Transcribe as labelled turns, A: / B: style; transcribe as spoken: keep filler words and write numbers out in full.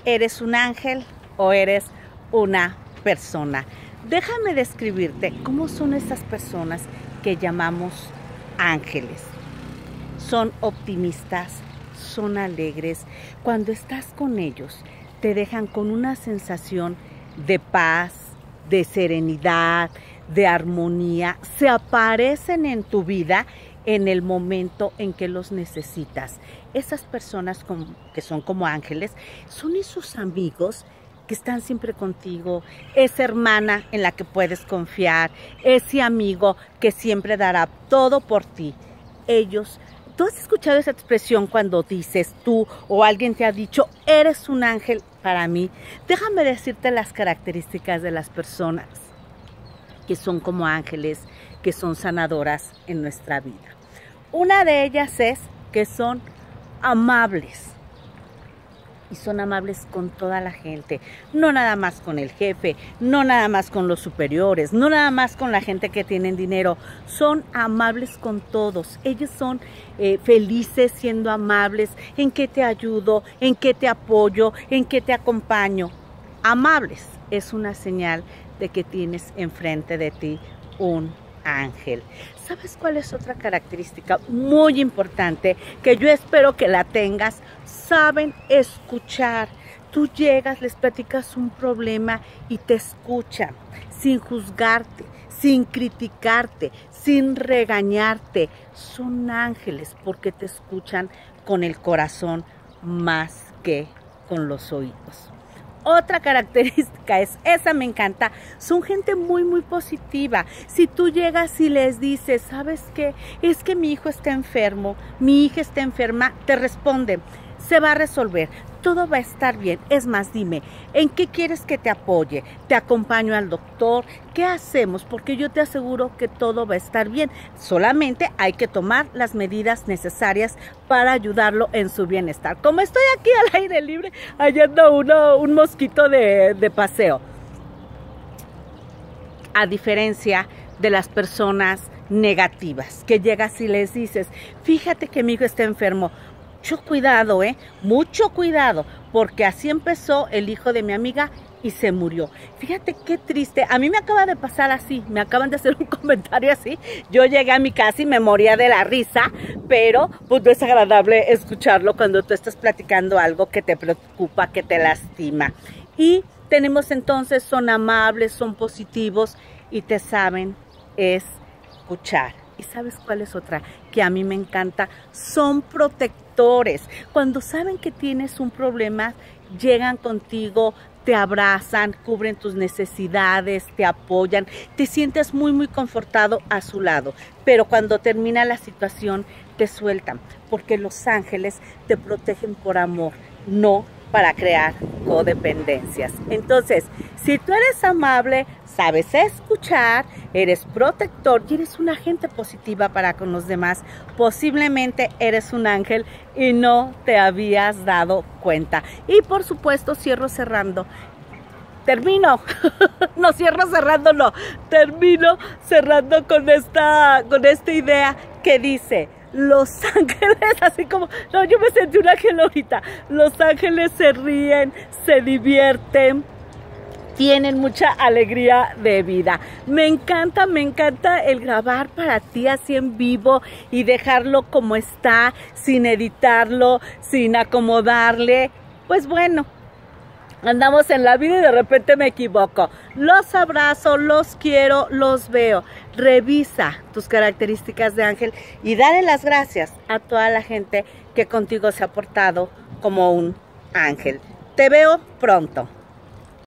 A: ¿Eres un ángel o eres una persona? Déjame describirte cómo son esas personas que llamamos ángeles. Son optimistas, son alegres. Cuando estás con ellos, te dejan con una sensación de paz, de serenidad, de armonía. Se aparecen en tu vida en el momento en que los necesitas. Esas personas que son como ángeles son esos amigos que están siempre contigo, esa hermana en la que puedes confiar, ese amigo que siempre dará todo por ti. Ellos, ¿tú has escuchado esa expresión cuando dices tú o alguien te ha dicho, eres un ángel para mí? Déjame decirte las características de las personas que son como ángeles, que son sanadoras en nuestra vida. Una de ellas es que son amables. Y son amables con toda la gente, no nada más con el jefe, no nada más con los superiores, no nada más con la gente que tienen dinero. Son amables con todos. Ellos son eh, felices siendo amables. ¿En qué te ayudo? ¿En qué te apoyo? ¿En qué te acompaño? Amables es una señal de que tienes enfrente de ti un ángel. ¿Sabes cuál es otra característica muy importante que yo espero que la tengas? Saben escuchar. Tú llegas, les platicas un problema y te escuchan sin juzgarte, sin criticarte, sin regañarte. Son ángeles porque te escuchan con el corazón más que con los oídos. Otra característica es, esa me encanta, son gente muy muy positiva. Si tú llegas y les dices, ¿sabes qué? Es que mi hijo está enfermo, mi hija está enferma, te responden, se va a resolver, todo va a estar bien. Es más, dime, ¿en qué quieres que te apoye? ¿Te acompaño al doctor? ¿Qué hacemos? Porque yo te aseguro que todo va a estar bien. Solamente hay que tomar las medidas necesarias para ayudarlo en su bienestar. Como estoy aquí al aire libre, allá anda uno, un mosquito de, de paseo. A diferencia de las personas negativas, que llegas y les dices, fíjate que mi hijo está enfermo. Mucho cuidado, ¿eh? Mucho cuidado, porque así empezó el hijo de mi amiga y se murió. Fíjate qué triste. A mí me acaba de pasar así, me acaban de hacer un comentario así. Yo llegué a mi casa y me moría de la risa, pero pues no es agradable escucharlo cuando tú estás platicando algo que te preocupa, que te lastima. Y tenemos entonces, son amables, son positivos y te saben escuchar. ¿Y sabes cuál es otra que a mí me encanta? Son protectores. Cuando saben que tienes un problema, llegan contigo, te abrazan, cubren tus necesidades, te apoyan, te sientes muy muy confortado a su lado. Pero cuando termina la situación, te sueltan, porque los ángeles te protegen por amor, no para crear codependencias. Entonces, si tú eres amable, sabes escuchar, eres protector y eres una gente positiva para con los demás, posiblemente eres un ángel y no te habías dado cuenta. Y por supuesto, cierro cerrando. Termino, no cierro cerrando, no, termino cerrando con esta, con esta idea que dice, los ángeles, así como, no, yo me sentí un ángel ahorita, los ángeles se ríen, se divierten, tienen mucha alegría de vida. Me encanta, me encanta el grabar para ti así en vivo y dejarlo como está, sin editarlo, sin acomodarle. Pues bueno, andamos en la vida y de repente me equivoco. Los abrazo, los quiero, los veo. Revisa tus características de ángel y dale las gracias a toda la gente que contigo se ha portado como un ángel. Te veo pronto.